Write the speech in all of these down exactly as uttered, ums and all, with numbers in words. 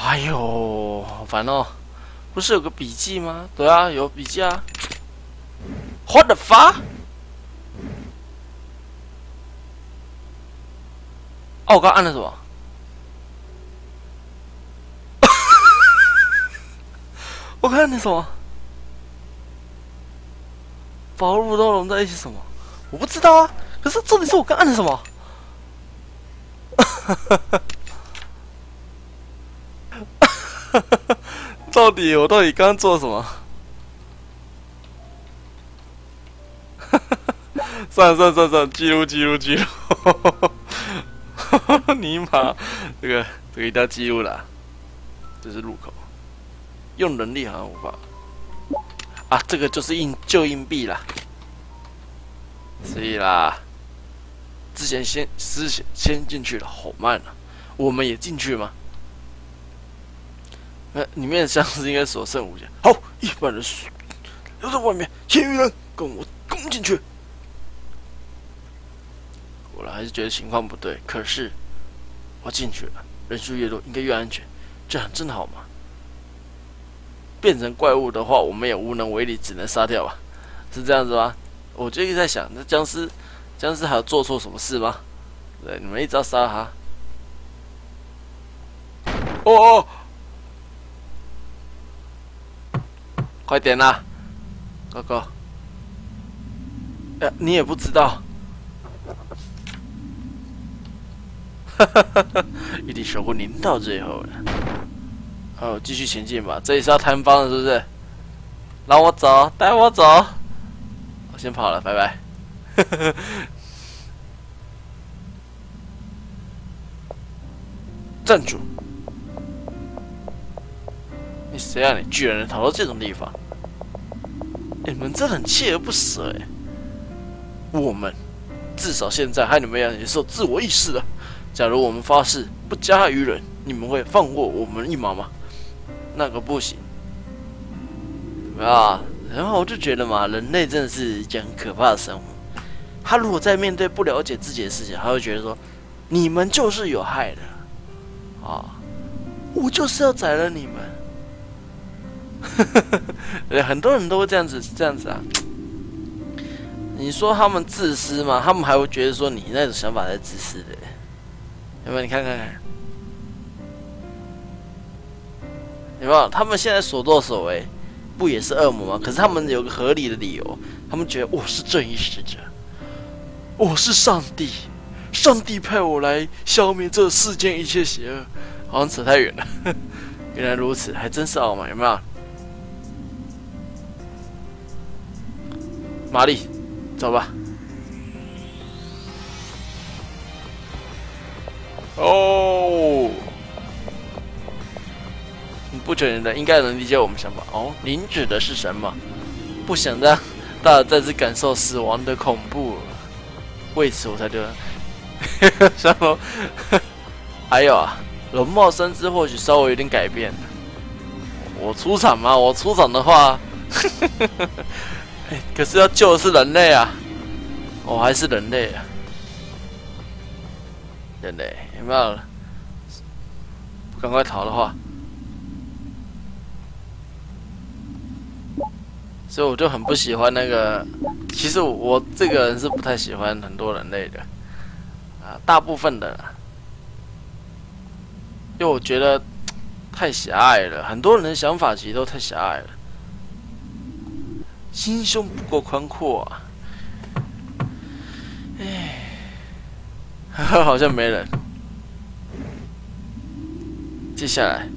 哎呦，好烦哦！不是有个笔记吗？对啊，有笔记啊。What the fuck？ 哦，我刚按了什么？我刚按了什么？宝物都融在一起什么？我不知道啊。可是重点是我刚按了什么？到底我到底刚刚做了什么？算了算了算了算了，记录记录记录。尼玛，这个这个一定要记录啦。这是入口，用能力好像无法。啊，这个就是硬旧硬币啦。所以啦，之前先之前先进去了，好慢啊！我们也进去吗？呃，里面的箱子应该所剩无几。好，一般人留在外面，其余人跟我攻进去。果然还是觉得情况不对，可是我进去了，人数越多应该越安全，这样真好吗？变成怪物的话，我们也无能为力，只能杀掉吧？是这样子吗？我就一直在想，那僵尸，僵尸还有做错什么事吗？对，你们一直要杀他。哦哦，快点啦，哥哥！呃，你也不知道。哈哈哈哈，一定守护您到最后了。哦，继续前进吧，这里是要摊方的，是不是？让我走，带我走。我先跑了，拜拜。站住！你谁啊？你居然能逃到这种地方？你们真的很锲而不舍哎！我们至少现在和你们一样也是有自我意识的。假如我们发誓不加害于人，你们会放过我们一马吗？那个不行。啊，然后我就觉得嘛，人类真的是一件很可怕的生物。他如果在面对不了解自己的事情，他会觉得说，你们就是有害的，啊，我就是要宰了你们。对，很多人都会这样子，这样子啊。你说他们自私吗？他们还会觉得说你那种想法才自私的。有没有？你看看看，有没有？他们现在所作所为，不也是恶魔吗？可是他们有个合理的理由，他们觉得我是正义使者，我是上帝，上帝派我来消灭这世间一切邪恶。好像扯太远了，原来如此，还真是傲慢，有没有？玛丽，走吧。哦，不准的应该能理解我们想法。哦，您指的是什么？不想让大家再次感受死亡的恐怖，为此我才觉得，什么？还有啊，容貌身姿或许稍微有点改变。我出场吗？我出场的话，可是要救的是人类啊！我还是人类啊！人类有没有？不赶快逃的话，所以我就很不喜欢那个。其实我这个人是不太喜欢很多人类的啊，大部分的啦，因为我觉得太狭隘了。很多人的想法其实都太狭隘了，心胸不够宽阔啊。唉。好像没人。接下来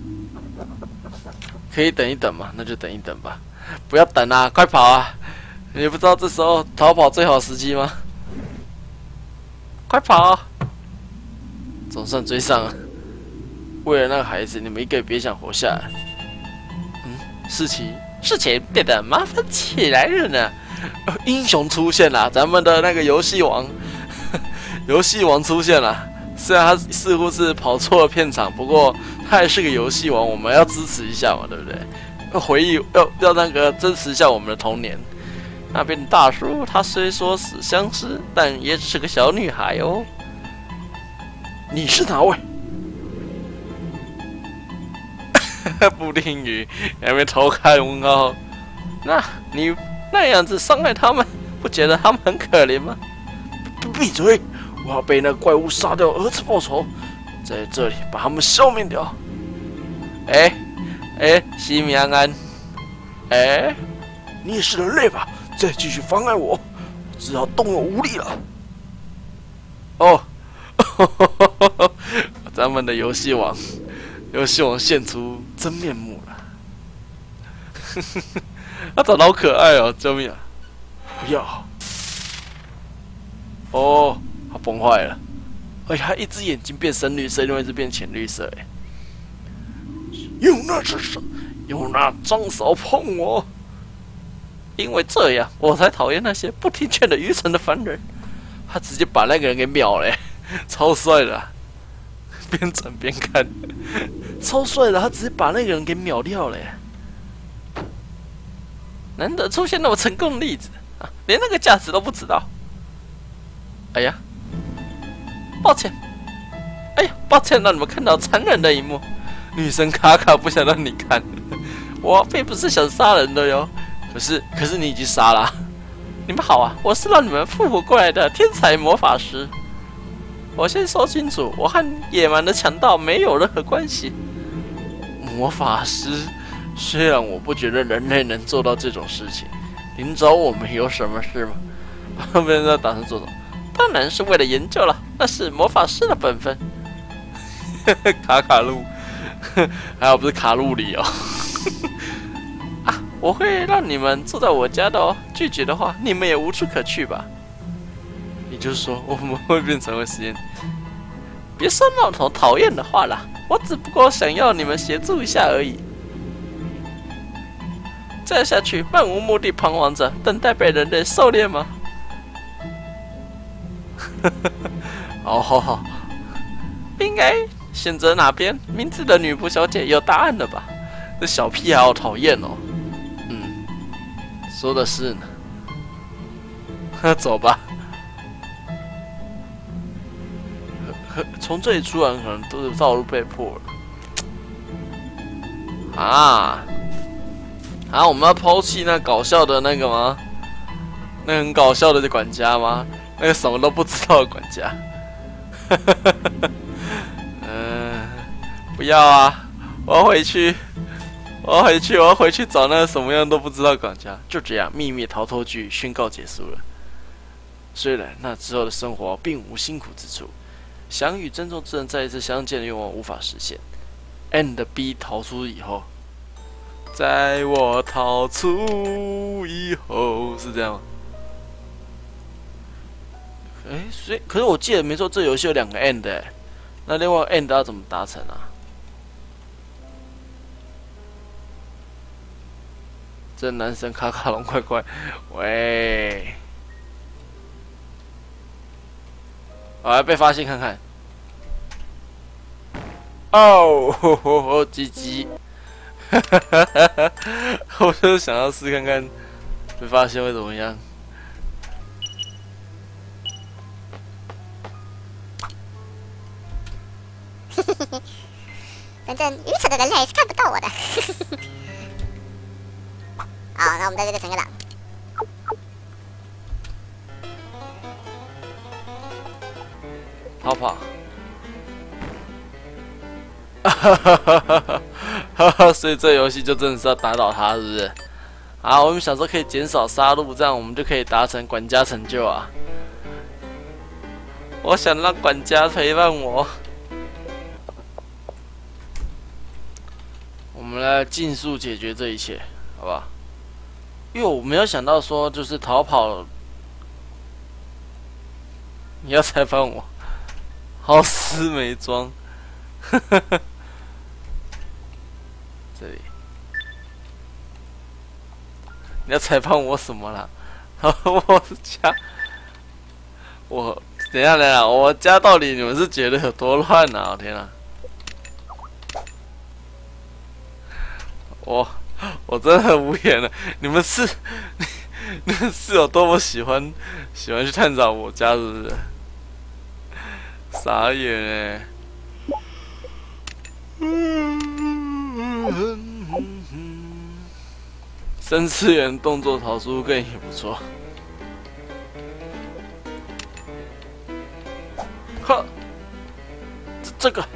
可以等一等嘛？那就等一等吧。不要等啊，快跑啊！你不知道这时候逃跑最好时机吗？快跑！总算追上了。为了那个孩子，你们一个也别想活下来。嗯，事情事情变得麻烦起来了呢。英雄出现了，咱们的那个游戏王。游戏王出现了，虽然他似乎是跑错了片场，不过他还是个游戏王，我们要支持一下嘛，对不对？要回忆，要要那个支持一下我们的童年。那边的大叔，他虽说死相识，但也只是个小女孩哦。你是哪位？ 布丁鱼，还没偷看问号。那你那样子伤害他们，不觉得他们很可怜吗？闭嘴！我要被那怪物杀掉儿子报仇，在这里把他们消灭掉。哎哎，西米安安，哎，你也是人类吧？再继续妨碍我，我只好动用武力了。哦，咱们的游戏王，游戏王现出真面目了。他长得好可爱哦，救命啊！不要！哦，他崩坏了，而且他一只眼睛变深绿色，另外一只变浅绿色。哎，用那只手，用那张手碰我，因为这样我才讨厌那些不听劝的愚蠢的凡人。他直接把那个人给秒了，超帅的、啊！边转边看，超帅的，他直接把那个人给秒掉了。难得出现那么成功的例子啊，连那个价值都不知道。哎呀，抱歉，哎呀，抱歉让你们看到残忍的一幕。女神卡卡不想让你看，我并不是想杀人的哟。可是，可是你已经杀了。你们好啊，我是让你们复活过来的天才魔法师。我先说清楚，我和野蛮的强盗没有任何关系。魔法师，虽然我不觉得人类能做到这种事情，您找我们有什么事吗？被人家打成做什么？当然是为了研究了，那是魔法师的本分。卡卡路，还好不是卡路里哦。啊，我会让你们住在我家的哦。拒绝的话，你们也无处可去吧。也就是说，我们会变成为实验。别说那种讨厌的话啦，我只不过想要你们协助一下而已。再下去，漫无目的彷徨着，等待被人类狩猎吗？好好好，应该选择哪边？名字的女仆小姐有答案了吧？这小屁孩好讨厌哦。嗯，说的是呢。走吧。从这里出来可能都是道路被破了。啊！啊！我们要抛弃那搞笑的那个吗？那很搞笑的管家吗？那个什么都不知道的管家。嗯、呃，不要啊！我要回去，我要回去，我要回去找那个什么样都不知道的管家。就这样，秘密逃脱剧宣告结束了。虽然那之后的生活并无辛苦之处，想与珍重之人再一次相见的愿望无法实现。And B 逃出以后，在我逃出以后是这样吗？哎，所以可是我记得没错，这游戏有两个 end 哎，那另外 end 要怎么达成啊？这男生卡卡龙快快，喂，我来被发现看看。哦，吼吼吼，鸡鸡，我就是想要试看看被发现会怎么样。 反正愚蠢的人类是看不到我的。好，那我们在这个成个狼。 逃跑。哈哈哈哈哈哈！所以这游戏就真的是要打倒他，是不是？好，我们想说可以减少杀戮，这样我们就可以达成管家成就啊！我想让管家陪伴我。我们来尽速解决这一切，好不好？因为我没有想到说，就是逃跑，你要采访我，好死没装。这里，你要采访我什么啦？我家，我等一下，等一下，我家到底你们是觉得有多乱啊？我天啊！我我真的很无言了。你们是你们是有多么喜欢喜欢去探找我家，是不是？傻眼哎！ 三次元动作逃出更也不错。呵，这这个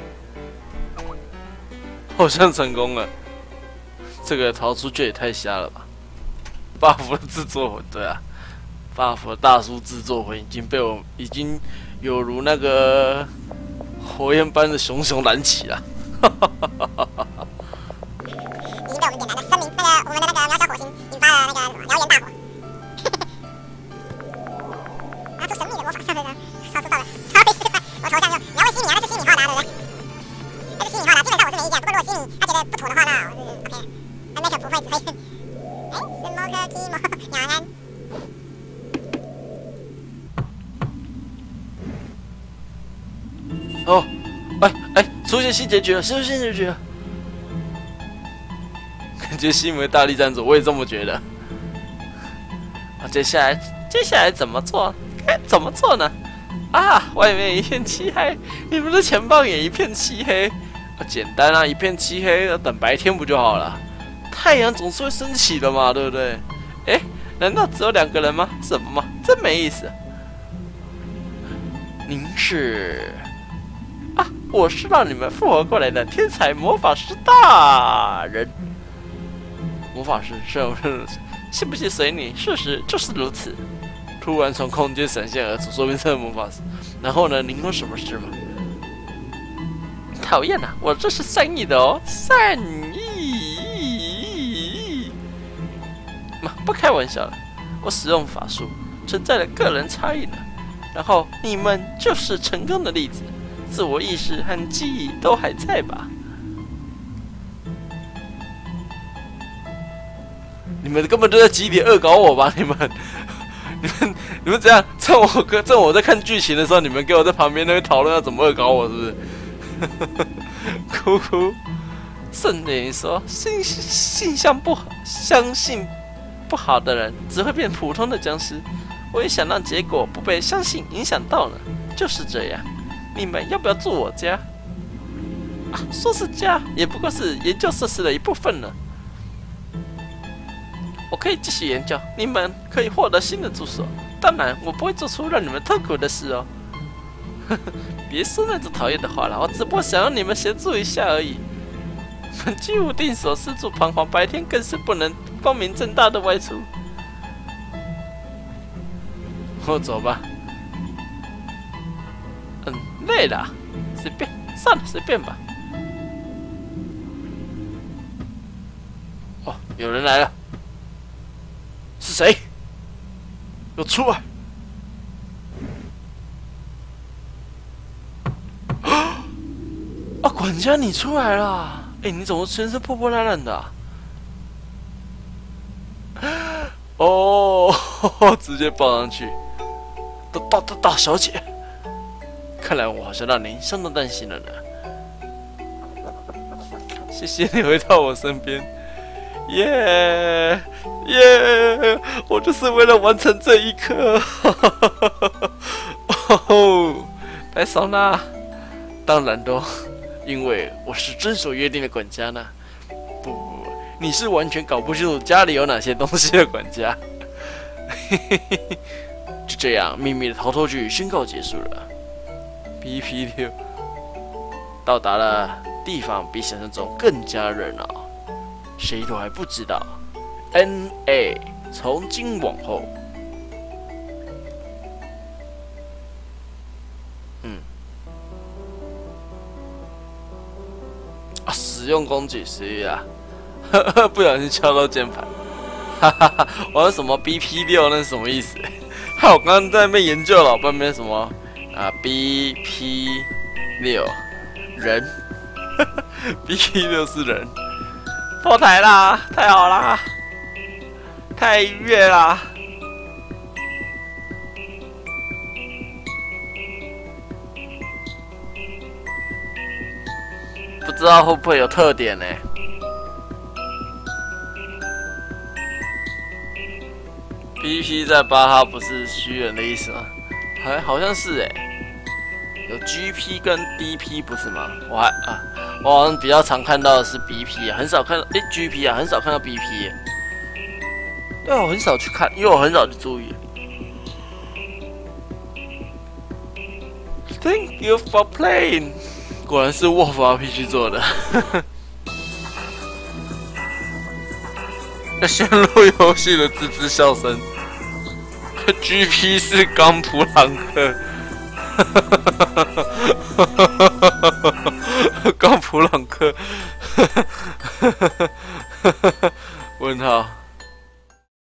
好像成功了。这个逃出去也太瞎了吧 ！buff 的制作魂，对啊 ，buff 的大叔制作魂已经被我已经有如那个火焰般的熊熊燃起了。哈哈哈哈哈哈！ 已经被我们点燃的生命，那个我们的那个渺小火星引发了那个燎原大火。拿出神秘的魔法，上飞人，超出到了超飞四块，我头像就你要问西米啊，那是西米号拿的，对不对？那是西米号拿，基本上我是没意见，不过如果西米他觉得不妥的话，那我是 OK。那 Make 不会只会，哎，什么科技魔雅安？ 哦，哎哎，出现新结局了，出现新结局了。感觉西门大力赞助，我也这么觉得。啊，接下来接下来怎么做？该怎么做呢？啊，外面一片漆黑，你们的前方也一片漆黑。啊，简单啊，一片漆黑，等白天不就好了？太阳总是会升起的嘛，对不对？哎，难道只有两个人吗？什么嘛，真没意思。您是？啊，我是让你们复活过来的天才魔法师大人。魔法师是不是？信不信随你。事实就是如此。突然从空间闪现而出，说明这是魔法师。然后呢？您有什么事吗？讨厌呐、啊！我这是善意的哦，善意。嘛，不开玩笑了。我使用法术存在了个人差异呢。然后你们就是成功的例子，自我意识和记忆都还在吧？你们根本就在集体恶搞我吧？你们，你们，你们怎样？趁我趁我在看剧情的时候，你们给我在旁边那边讨论要怎么恶搞我，是不是？哭哭。圣灵说：“性性向不好，相信不好的人只会变普通的僵尸。我也想让结果不被相信影响到呢，就是这样。你们要不要住我家？啊，说是家，也不过是研究设施的一部分呢。我可以继续研究，你们可以获得新的住所。当然，我不会做出让你们痛苦的事哦。别说那种讨厌的话了，我只不过想让你们协助一下而已。居无定所，四处彷徨，白天更是不能光明正大的外出。我走吧。嗯，累了，随便，算了，随便吧。哦，有人来了。是谁？给我出来！啊，管家你出来了！哎，你怎么全身破破烂烂的、啊？哦，直接抱上去。大大大大小姐，看来我好像让您相当担心了呢。谢谢你回到我身边。耶耶！我就是为了完成这一刻。哦，太爽啦！当然咯，因为我是遵守约定的管家呢。不不不，你是完全搞不清楚家里有哪些东西的管家。就这样，秘密的逃脱剧宣告结束了。P P 六到达了地方，比想象中更加热闹。谁都还不知道 ，N A 从今往后，嗯，啊，使用工具谁啊？呵呵，不小心敲到键盘，哈哈哈！我说什么 B P 六那是什么意思？害我刚刚在那边研究了半边什么啊 B P 六人，B P 六是人。破台啦！太好啦！太愉悦啦！不知道会不会有特点呢？P P 在巴哈不是虚人的意思吗？好，好像是哎。有 G P 跟 D P 不是吗？我还啊，我好像比较常看到的是 B P 啊，很少看到哎 G P 啊，很少看到 B P。 对啊，我很少去看，因为我很少去注意。Thank you for playing。果然是 Wolf R P G 做的。要陷入游戏的吱吱笑声。G P 是冈普朗克。